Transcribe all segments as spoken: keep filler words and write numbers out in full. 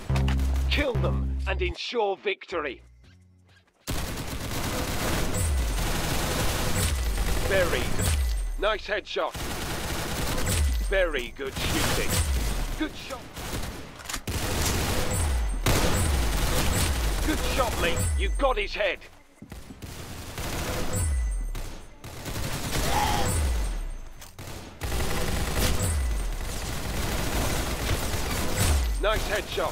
Kill them and ensure victory. Very good. Nice headshot. Very good shooting. Good shot. Good shot, mate. You got his head. Nice headshot.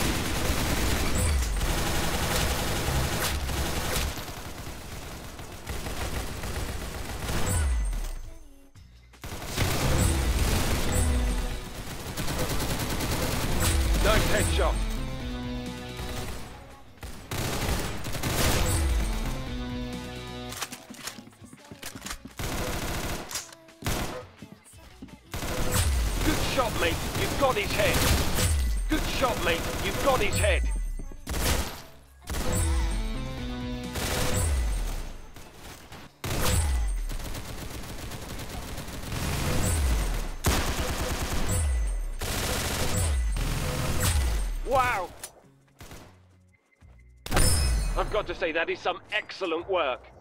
Nice headshot. Good shot, mate. You've got his head. Good shot, mate. You've got his head. Wow! I've got to say, that is some excellent work.